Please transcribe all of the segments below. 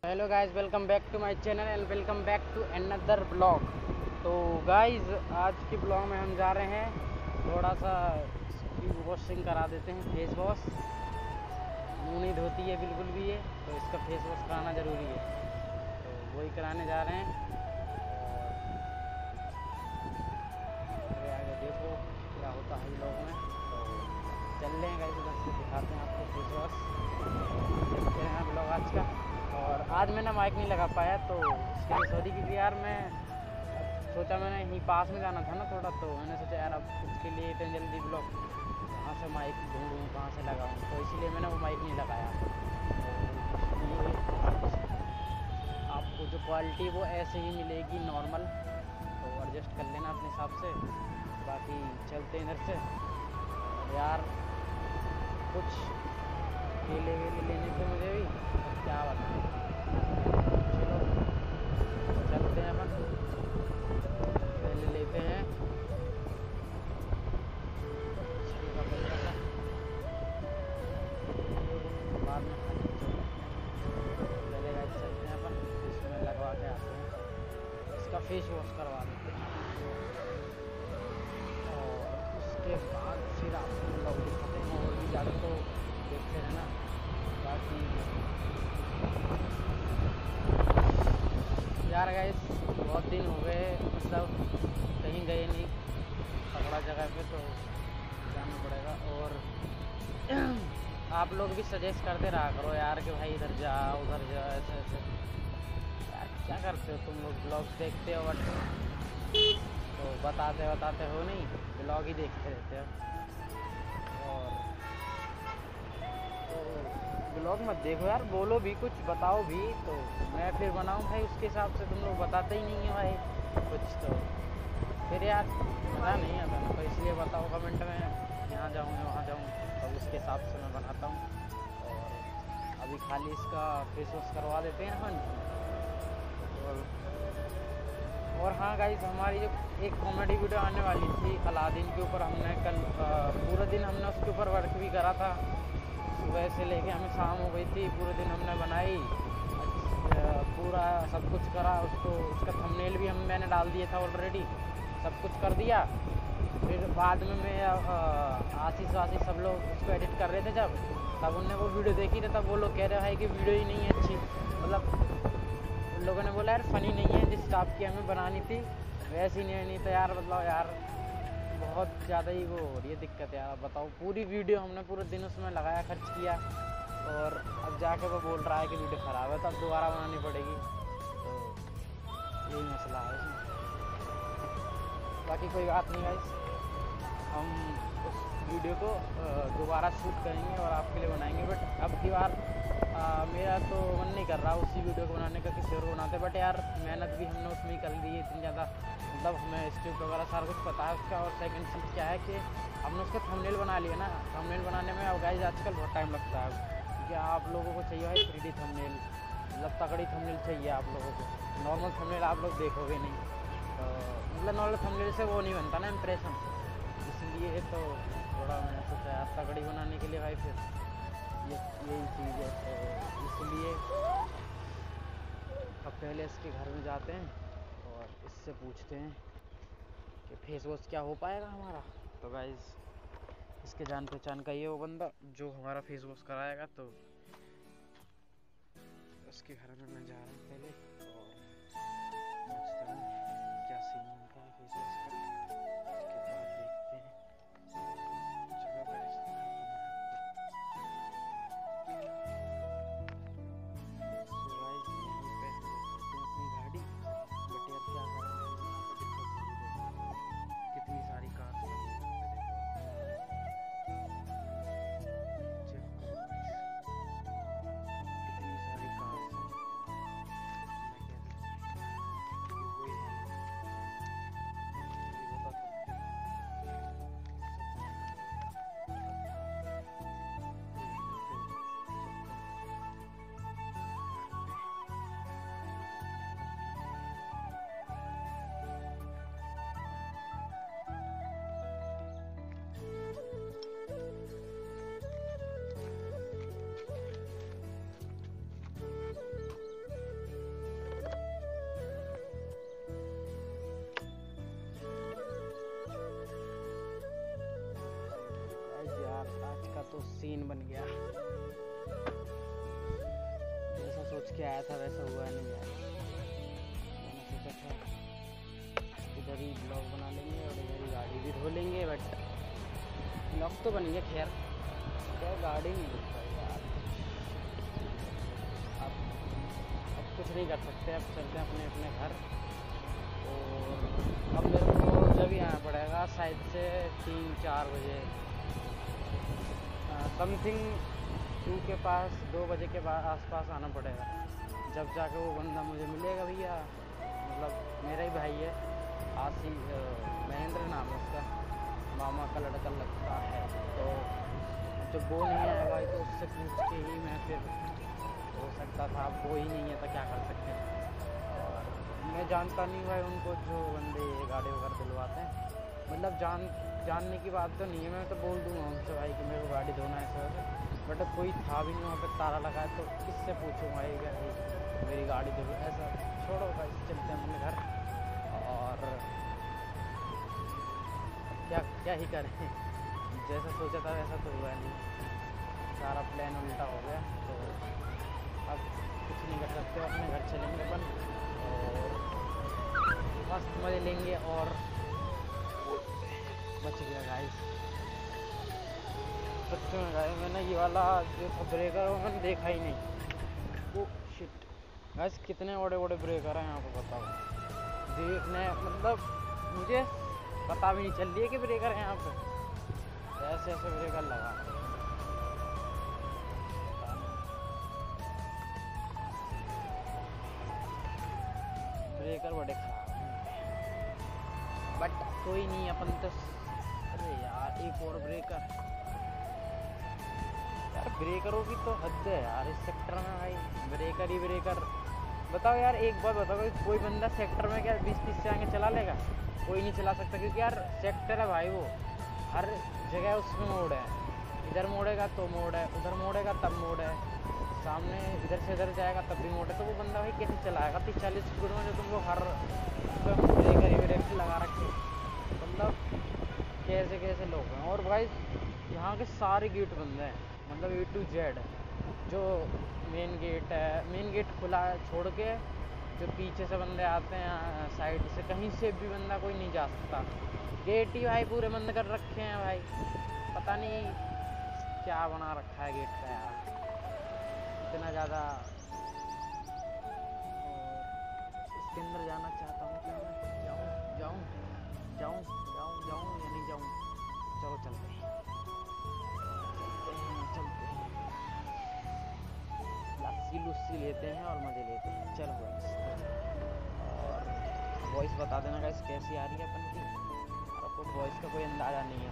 Hello guys, welcome back to my channel and welcome back to another blog. तो guys, आज के blog में हम जा रहे हैं थोड़ा सा वॉशिंग करा देते हैं, फेस वॉश। मुँह नहीं धोती है बिल्कुल भी ये, तो इसका फेस वॉश कराना ज़रूरी है, तो वही कराने जा रहे हैं। और आगे देखो क्या होता है ब्लॉग में, तो चल रहे हैं गाइस, उधर से दिखाते हैं आपको फेस वॉश। देखते हैं ब्लॉग आज का। और आज मैंने माइक नहीं लगा पाया, तो इसके लिए सॉरी, क्योंकि यार मैं सोचा, मैंने यहीं पास में जाना था ना थोड़ा, तो मैंने सोचा यार अब उसके लिए इतनी जल्दी ब्लॉग कहाँ से माइक ढूंढूँ, कहाँ से लगाऊँ, तो इसीलिए मैंने वो माइक नहीं लगाया। तो इसलिए आपको जो क्वालिटी वो ऐसे ही मिलेगी नॉर्मल, तो एडजस्ट कर लेना अपने हिसाब से। बाकी चलते हैं इधर से। और यार कुछ केले वेले लेने थे मुझे भी, तो क्या बताएं। चलो चलते हैं, अपन पहले लेते हैं छिलका पहिया का, बाद में खाली पहले गाइस चलते हैं अपन, इसमें लगवा के आते हैं, इसका फेस वॉश करवा लेते हैं। और उसके बाद फिर आपको ब्लॉग दिखाते हैं, और भी ज़्यादा तो देखते रहना। बाकी यार गाइस, बहुत दिन हो गए, मतलब कहीं गए नहीं पकड़ा जगह पे, तो जाना पड़ेगा। और आप लोग भी सजेस्ट करते रहा करो यार कि भाई इधर जा उधर जा, ऐसे ऐसे। यार क्या करते हो तुम लोग, ब्लॉग देखते हो बट तो बताते हो नहीं, ब्लॉग ही देखते रहते हो। और तो ब्लॉग मत देखो यार, बोलो भी, कुछ बताओ भी, तो मैं फिर बनाऊँ भाई उसके हिसाब से। तुम लोग बताते ही नहीं है भाई कुछ, तो फिर यार मज़ा नहीं आता ना, तो इसलिए बताओ कमेंट में, यहाँ जाऊँ वहाँ जाऊँ, तो उसके हिसाब से मैं बनाता हूँ। और अभी खाली इसका फेस वॉश करवा देते हैं अपन। और हाँ गाइस, हमारी जो एक कॉमेडी वीडियो आने वाली थी अलादीन के ऊपर, हमने कल पूरा दिन हमने उसके ऊपर वर्क भी करा था। सुबह से लेके हमें शाम हो गई थी, पूरे दिन हमने बनाई, पूरा सब कुछ करा उसको। उसका थंबनेल भी मैंने डाल दिया था ऑलरेडी, सब कुछ कर दिया। फिर बाद में मैं आशीष वाशीष सब लोग उसको एडिट कर रहे थे, जब तब उनने वो वीडियो देखी थी, तब वो लोग कह रहे हैं कि वीडियो ही नहीं है अच्छी। मतलब उन लोगों ने बोला यार फ़नी नहीं है, जिस टाइप की हमें बनानी थी वैसी नहीं तो यार मतलब यार बहुत ज़्यादा ही वो हो रही है दिक्कत यार। अब बताओ, पूरी वीडियो हमने पूरे दिन उसमें लगाया, खर्च किया, और अब जाके वो बोल रहा है कि वीडियो ख़राब है, तो अब दोबारा बनानी पड़ेगी। तो यही मसला है इसमें। बाकी कोई बात नहीं गाइस, हम उस वीडियो को दोबारा शूट करेंगे और आपके लिए बनाएंगे। बट अब की बार मेरा तो मन नहीं कर रहा उसी वीडियो को बनाने का, किसी और बनाते। बट यार मेहनत भी हमने उसमें ही कर ली है इतनी ज़्यादा, मतलब हमें स्क्रिप्ट वगैरह सारा कुछ पता है उसका। और सेकंड चीज़ क्या है कि हमने उसका थंबनेल बना लिया ना, थंबनेल बनाने में अब गाइस आजकल बहुत टाइम लगता है, क्योंकि आप लोगों को चाहिए भाई 3D थंबनेल, मतलब तगड़ी थंबनेल चाहिए आप लोगों को। नॉर्मल थंबनेल आप लोग देखोगे नहीं, तो मतलब नॉर्मल थंबनेल से वो नहीं बनता ना इम्प्रेशन, इसलिए तो थोड़ा मैंने सोचा यार तगड़ी बनाने के लिए भाई फिर यही चीज़ है। तो इसलिए अब पहले इसके घर में जाते हैं और इससे पूछते हैं कि फेस वॉश क्या हो पाएगा हमारा। तो गाइस, इसके जान पहचान का ये वो बंदा जो हमारा फेस वॉश कराएगा, तो उसके घर में मैं जा रहा हूँ पहले, और पूछता हूँ क्या सीन उनका है फेस वॉश का, उसके बाद देखते हैं। चलो गाइस, तो गाइस यहीं पे हम लोग करते हैं अपनी गाड़ी। बट यार क्या करेंगे, यहाँ पे दिक्कत हो रही है, कितनी सारी कार्स लगी हैं यहाँ पे, देखो चेक करो गाइस, कितनी सारी कार्स हैं। मैं जैसे आया था वैसा हुआ नहीं यार। मैंने सोचा था इधर ही ब्लॉग बना लेंगे और इधर ही गाड़ी भी धो लेंगे, बट ब्लॉग तो बन गया। खैर क्या गाड़ी नहीं दिख पाई यार। अब कुछ नहीं कर सकते, अब चलते हैं अपने अपने घर। और अब मेरे को जब ही आना पड़ेगा साइड से 3-4 बजे समथिंग 2 के पास, 2 बजे के बाद आसपास आना पड़ेगा। जब जाके वो बंदा मुझे मिलेगा भैया, मतलब मेरा ही भाई है, महेंद्र नाम है उसका, मामा का लड़का लगता है। तो जब वो नहीं आया भाई तो उससे पूछ के ही मैं फिर हो सकता था। अब वो ही नहीं है तो क्या कर सकते हैं। और मैं जानता नहीं भाई उनको, जो बंदे गाड़ी वगैरह दिलवाते हैं। मतलब जानने की बात तो नहीं है, मैं तो बोल दूँगा उनसे भाई कि मेरे को गाड़ी धोना है सर, बट कोई था भी नहीं वहाँ पर, ताला लगा है, तो किससे पूछूँगा ये क्या मेरी गाड़ी धो। ऐसा छोड़ो भाई, चलते हैं अपने घर। और क्या ही करें, जैसा सोचा था वैसा तो हुआ नहीं, सारा प्लान उल्टा हो गया। तो अब कुछ नहीं कर सकते, अपने घर चलेंगे अपन और मस्त मज़े लेंगे। और बच गया गाइस, सच में गाइस, मैंने ये वाला जो था ब्रेकर वो मैंने देखा ही नहीं। ओ शिट गाइस, कितने बड़े बड़े ब्रेकर हैं यहाँ पर बताओ। देखने मतलब मुझे पता भी नहीं चल रही है कि ब्रेकर है यहाँ पे। ऐसे ऐसे ब्रेकर लगा, ब्रेकर बड़े खराब हैं, बट कोई नहीं, अपन तो। अरे यार एक और ब्रेकर, यार ब्रेकरों की तो हद है यार इस सेक्टर में भाई, ब्रेकर ही ब्रेकर। बताओ यार, एक बार बताओ, कोई बंदा सेक्टर में क्या 20-30 से आगे चला लेगा? कोई नहीं चला सकता, क्योंकि यार सेक्टर है भाई, वो हर जगह उसमें मोड़ है। इधर मोड़ेगा तो मोड़ है, उधर मोड़ेगा तब मोड़ है, सामने इधर से इधर जाएगा तब भी मोड़ है। तो वो बंदा भाई कैसे चलाएगा 30-40 स्पीड में, जो तुमको हर ब्रेकर ही ब्रेक लगा रखे। मतलब कैसे कैसे लोग हैं। और भाई यहाँ के सारे गेट बंद हैं, मतलब A to Z। जो मेन गेट है, मेन गेट खुला है, छोड़ के जो पीछे से बंदे आते हैं साइड से, कहीं से भी बंदा कोई नहीं जा सकता। गेट ही भाई पूरे बंद कर रखे हैं भाई, पता नहीं क्या बना रखा है गेट का यार, इतना ज़्यादा। और इसके अंदर जाना चाहता हूँ, क्या मैं जाऊँ या नहीं जाऊँ? चलो चलते हैं, लस्सी लेते हैं और मज़े लेते हैं। चलो गाइस, और वॉइस बता देना गाइस कैसी आ रही है अपन की, और आपको वॉइस का कोई अंदाज़ा नहीं है।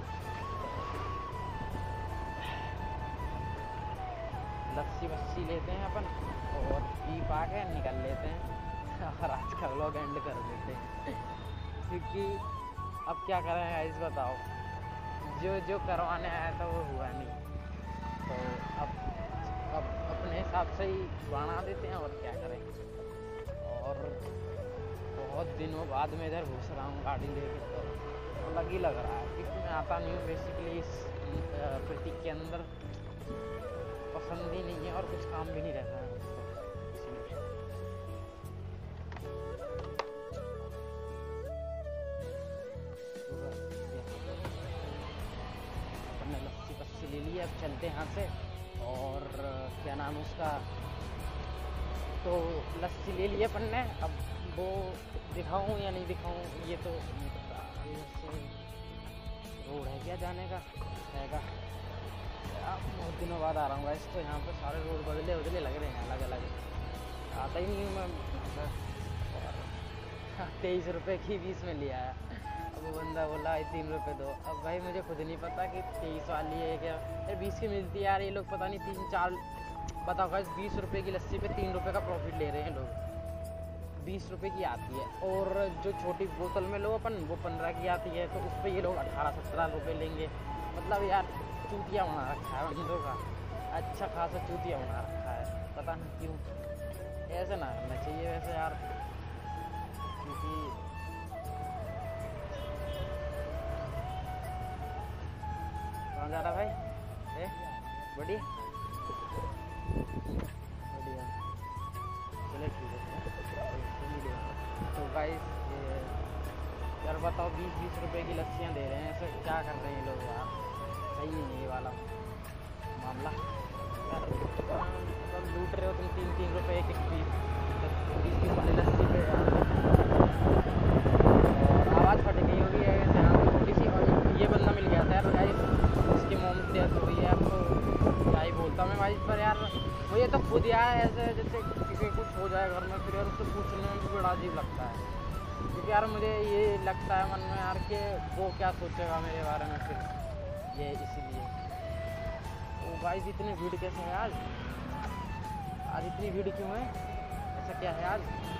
लस्सी लेते हैं अपन और पी पा के निकल लेते हैं और आज का व्लॉग एंड कर देते हैं। क्योंकि अब क्या करें गाइस बताओ, जो करवाने आया था वो हुआ नहीं, तो अब अपने हिसाब से ही बना देते हैं, और क्या करें। और बहुत दिनों बाद में इधर घुस रहा हूँ गाड़ी लेके, तो अलग ही लग रहा है, क्योंकि मैं आता नहीं हूँ बेसिकली इस प्रतीक के अंदर, पसंद ही नहीं है और कुछ काम भी नहीं रहता है इसलिए। अपने लस्सी ले लिए, अब चलते हैं यहाँ से। और क्या नाम है उसका, तो लस्सी ले लिए अपन ने, अब वो दिखाऊं या नहीं दिखाऊं ये तो नहीं पता। इधर से रोड है क्या जाने का, हैगा। बहुत दिनों बाद आ रहा हूँ वैसे, तो यहाँ पर सारे रोड बदले लग रहे हैं, अलग अलग। आता ही नहीं हूँ मैं, और 23 रुपये की 20 में लिया है। अब वो बंदा बोला 3 रुपये दो। अब भाई मुझे खुद नहीं पता कि 23 वाली है क्या, यार 20 की मिलती है यार, ये लोग पता नहीं 3-4, बताओ गाइस 20 रुपये की लस्सी पे 3 रुपये का प्रॉफिट ले रहे हैं लोग। 20 रुपये की आती है, और जो छोटी बोतल में लो अपन वो 15 की आती है, तो उस पर ये लोग 18-17 रुपये लेंगे। मतलब यार चूतिया बना रखा है बंदों का, अच्छा खासा चूतिया बना रखा है, पता नहीं क्यों। ऐसे ना करना चाहिए वैसे यार, क्योंकि कहाँ जा रहा भाई? बढ़िया। बताओ 20-20 रुपए की लस्सियाँ दे रहे हैं, ऐसे क्या कर रहे हैं लोग यार, सही नहीं ये वाला मामला यार। मतलब लूट रहे हो तुम 3-3 रुपए एक पीस 20 वाली लस्सी पे यार। और आवाज़ फट गई होगी यहाँ पे थोड़ी सी। और ये बंदा मिल गया था यार गाइस, इसकी मोम से डेथ हो गई है। अब तो क्या ही बोलता मैं भाई पर यार, मुझे तो खुद यार ऐसे जैसे किसी कुछ हो जाए घर में, फिर यार उससे पूछने में भी बड़ा अजीब लगता है, क्योंकि यार मुझे ये लगता है मन में यार कि वो क्या सोचेगा मेरे बारे में फिर, ये इसीलिए। तो गाइस इतनी भीड़ कैसे है आज इतनी भीड़ क्यों है, ऐसा क्या है आज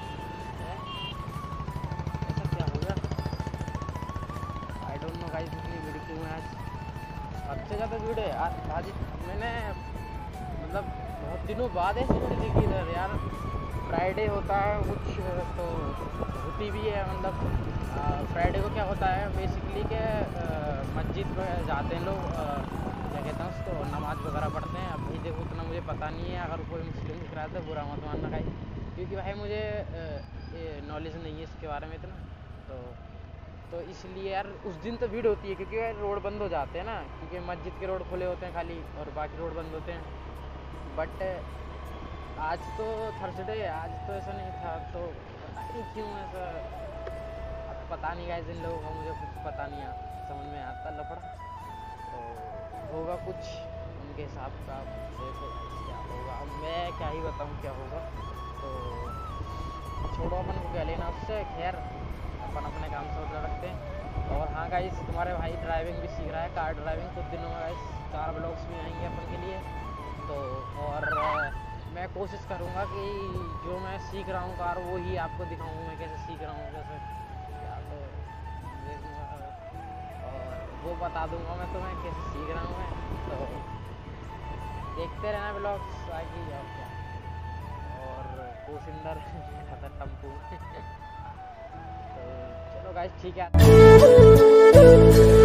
ऐसा क्या हो गया, आई डोंट नो गाइस इतनी भीड़ क्यों है आज, सबसे ज़्यादा भीड़ है आज। मैंने मतलब बहुत दिनों बाद ऐसी भीड़ देखी इधर यार। फ्राइडे होता है कुछ तो होती भी है, मतलब फ्राइडे को क्या होता है बेसिकली के मस्जिद पर जाते हैं लोग, क्या कहते हैं उसको, नमाज वगैरह पढ़ते हैं। अभी देखो उतना मुझे पता नहीं है, अगर कोई मुस्लिम दिख रहा है तो बुरा मत मानना भाई, क्योंकि भाई मुझे नॉलेज नहीं है इसके बारे में इतना, तो इसलिए यार उस दिन तो भीड़ होती है, क्योंकि यार रोड बंद हो जाते हैं ना, क्योंकि मस्जिद के रोड खुले होते हैं खाली और बाकी रोड बंद होते हैं। बट आज तो थर्सडे है, आज तो ऐसा नहीं था, तो पता नहीं क्यों ऐसा, अब पता नहीं गाइस इन लोगों का, मुझे कुछ पता नहीं समझ में आता लफड़ा, तो होगा कुछ उनके हिसाब का, देखो क्या होगा, अब मैं क्या ही बताऊँ क्या होगा। तो छोड़ो अपन को क्या लेना उससे, खैर अपन अपने काम से मतलब रखते हैं। और हाँ गाइस तुम्हारे भाई ड्राइविंग भी सीख रहा है, कार ड्राइविंग, कुछ दिनों में गाइस 4 ब्लॉग्स भी आएंगे अपन के लिए। तो और मैं कोशिश करूँगा कि जो मैं सीख रहा हूँ कार वो ही आपको दिखाऊँ, मैं कैसे सीख रहा हूँ जैसे, या तो देखूँगा और वो बता दूँगा मैं तुम्हें कैसे सीख रहा हूँ मैं। तो देखते रहना ब्लॉग्स आगे और क्या, और कोशिंदर खतर टम्पू तो चलो गाइस ठीक है।